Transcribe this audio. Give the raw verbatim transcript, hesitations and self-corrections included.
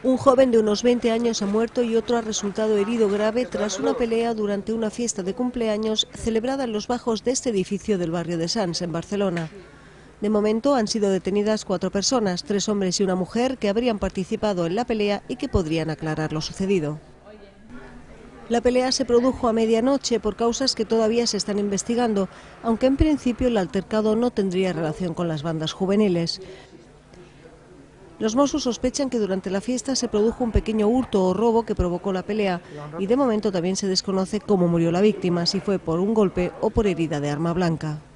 Un joven de unos veinte años ha muerto y otro ha resultado herido grave tras una pelea durante una fiesta de cumpleaños celebrada en los bajos de este edificio del barrio de Sants, en Barcelona. De momento han sido detenidas cuatro personas, tres hombres y una mujer, que habrían participado en la pelea y que podrían aclarar lo sucedido. La pelea se produjo a medianoche por causas que todavía se están investigando, aunque en principio el altercado no tendría relación con las bandas juveniles. Los Mossos sospechan que durante la fiesta se produjo un pequeño hurto o robo que provocó la pelea y de momento también se desconoce cómo murió la víctima, si fue por un golpe o por herida de arma blanca.